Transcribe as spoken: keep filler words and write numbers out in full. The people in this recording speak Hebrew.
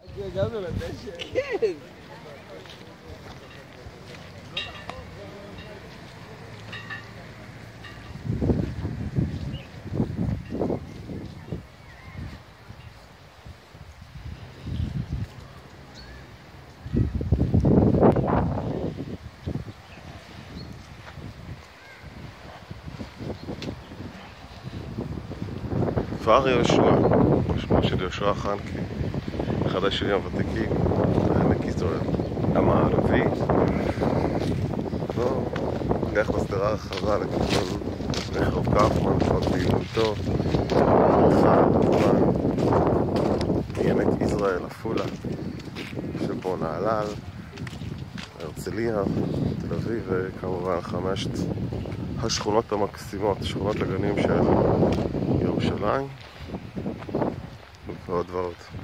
הגענו לדשא. כן. כפר יהושע, שמו של יהושע חנקי, אחד השירים הוותיקים, עמק יזרעאל, המערבי. לא, נלך בשדרה הרחבה לכיוון רחוב קפמן, כבר פעילותו, הלכה, כמובן, מעמק יזרעאל, עפולה, שבו נהלל, הרצליה, תל אביב, וכמובן חמשת השכונות המקסימות, שכונות הגנים של ירושלים ועוד ועוד.